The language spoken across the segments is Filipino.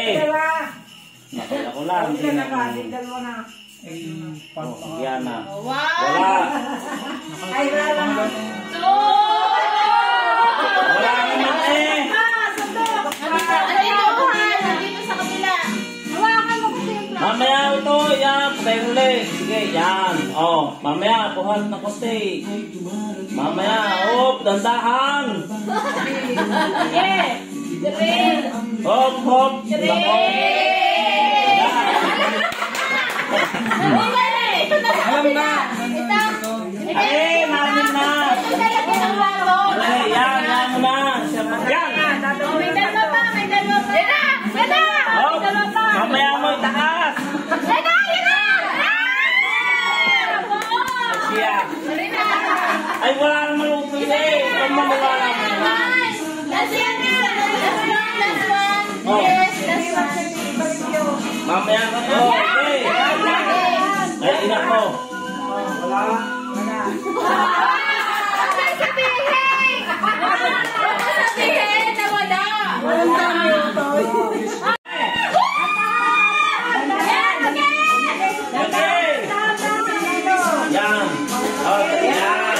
Nakita ko lang. Yan na. Wala. Wala naman eh. Mamaya ito, yan, pwede. Sige, yan. Oh, mamaya, buhat na kote. Mamaya, dandahan. Hop, hop. Alam na. Ay, namin na. Ay, yan na. Yan. Mamaya mo itaas. Ay, wala naman upo eh. Ay, wala naman. Mamaya ka to. Okay. Ay, ina ko. Wala. Sabihin na wala. Yan. Okay, yan.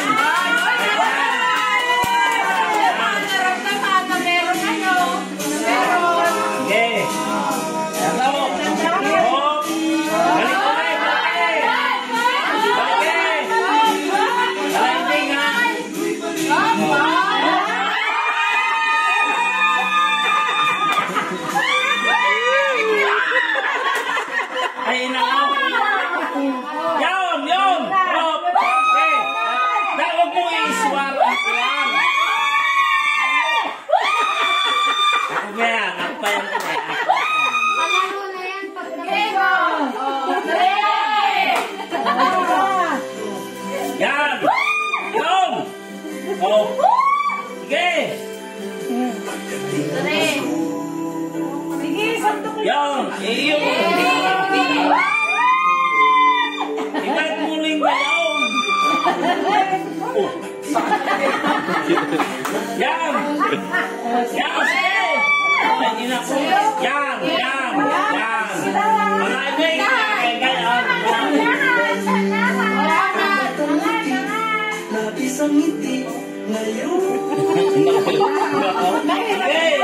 Ay, nakaw. Yun. Okay. Dawag mo i-iswar ang kulang. Ako ba yan? Ako pa yan. Malaro na yan. Yan. Yun. Oh. Sige. Yan. Iyo. Ibat muling ba yun? Yan. Sige. Ay, ina ko. Yan. Maraming. Isang ngiti ngayon. Hey!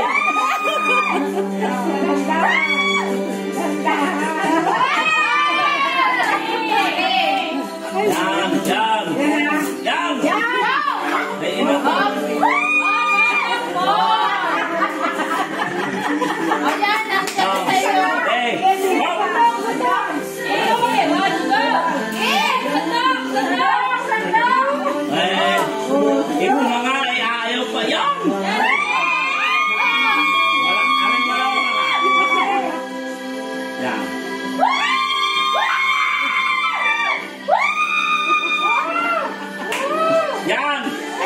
Yan! Hey, ina ko. Ito na nga ay ayaw pa yan. Yan. Yan.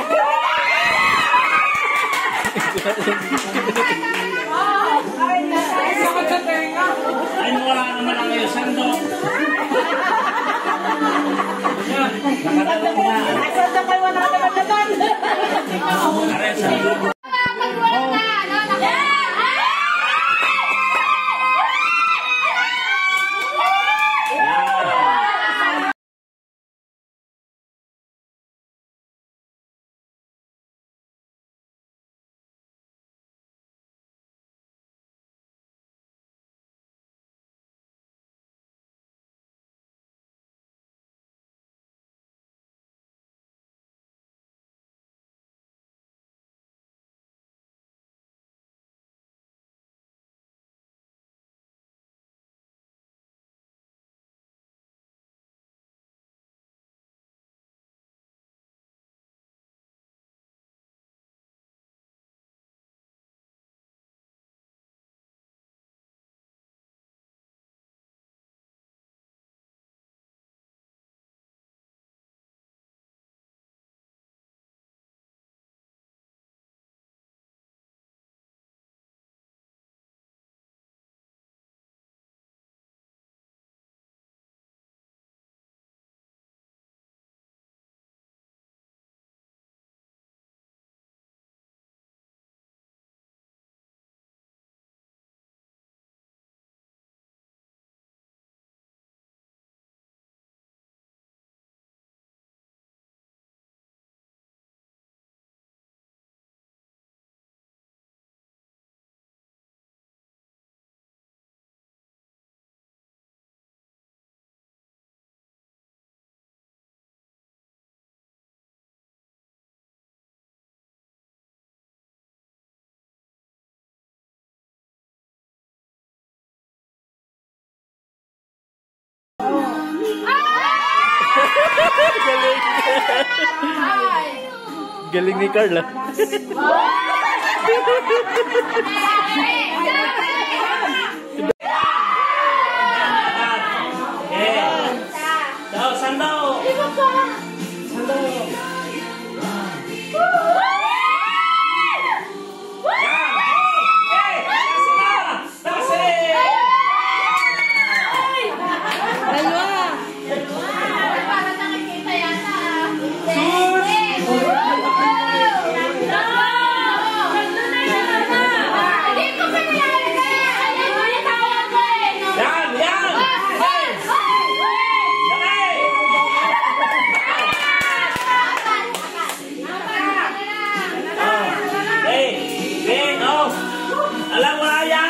Ay, wala naman ang iyo, Sando. Nakatawag na. Aray, Sando. Galing ni Carla. Sandok! Para nakikita yata. Hindi ko pa nilalagay. Alam mo yung tawag ko eh. Yan! Yan! Alam mo na yan!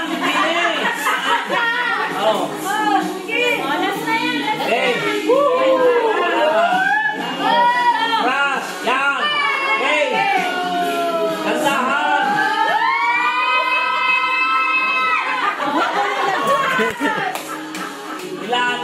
Oh! Alas na yan. Hey! Ras! Yan! Hey! Kandahan! Ilan?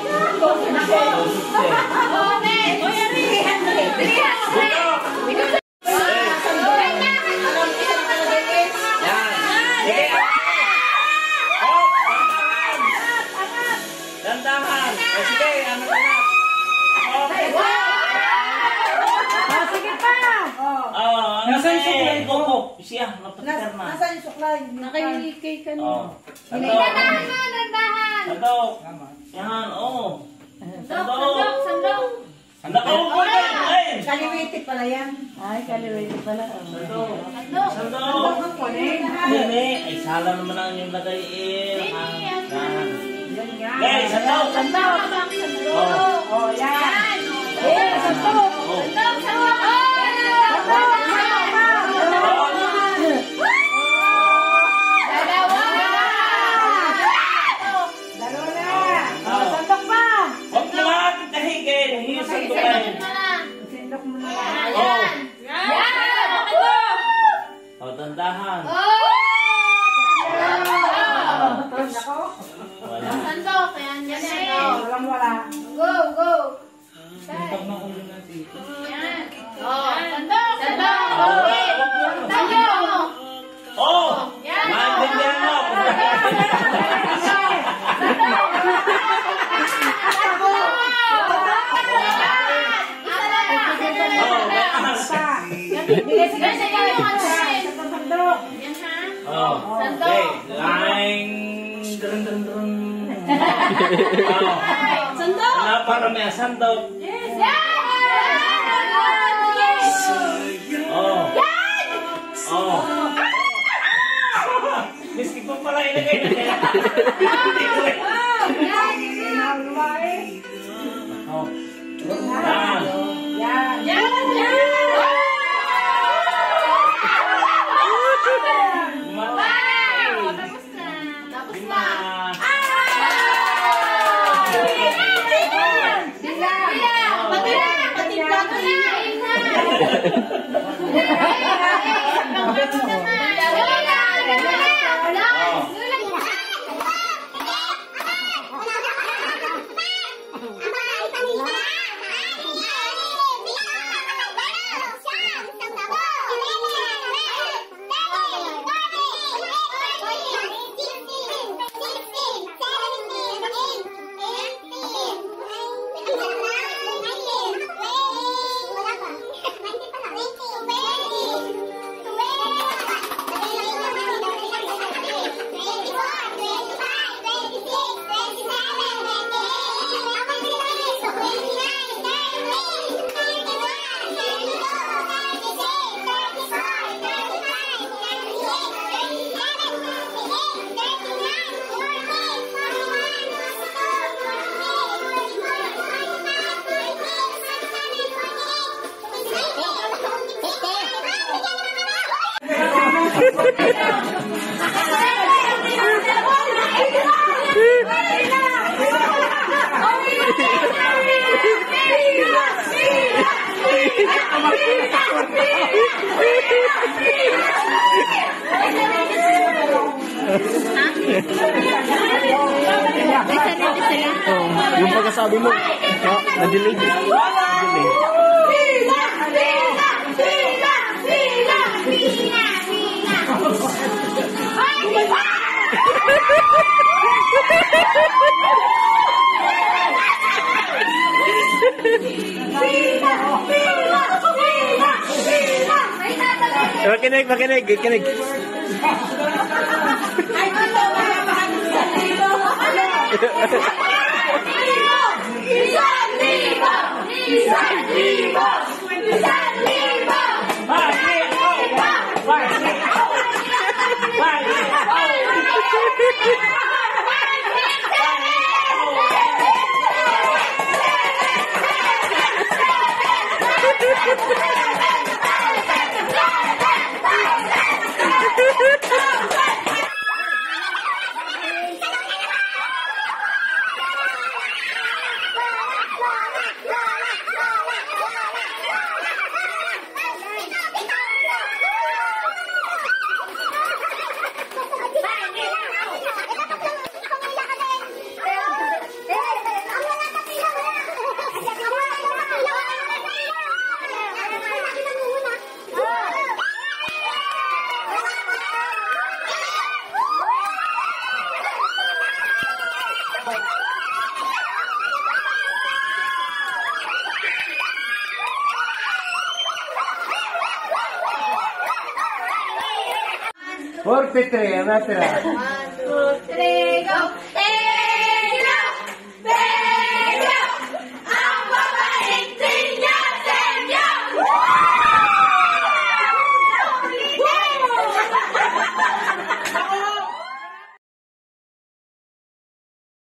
Dandahan! O sige, ano ka na? Okay. Sige pa! Nasaan yung suklay ko? Siya, napakitar na. Nasaan yung suklay? Nakikikay ka na. Sandok! Dandahan! Sandok! Yan, oo. Sandok! Sandok! Nakaupo na! Ay! Kaliwiti pala yan. Ay, kaliwiti pala. Sandok! Sandok! Sandok! Nene, ay sala naman ang yung lagay eh. Yan. Hey, sandok! Sandok! Oh. Yan. Sandok! Oh. Sandok! Sandok! Dalawa na. Sandok pa. Huwag naman tahigin. Yung sandok ay. Sandok mo na. Oh. Yan! O, dandahan. Nako. Wala. Sandok! Yan, yan, yan. Walang wala. Go, go! Yan. Oh, sandok! Sandok! Okay. Sandok! Oh! Yan. Maintindihan mo. Oh, okay. Line. Drun, drun, drun. Oh. Sandok! Wala para may sandok. Oh. Oh. Miski pa pala ilagay na kaya. Oh. Yan. Yan. Tapos na. Yung pagkasabi mo, na-delay. Na-delay. Makinig. Ay, ano ba? Isang libo! Isang libo! Isang libo! Isang libo! Forty-three, ang natira. 1, 2, 3, go!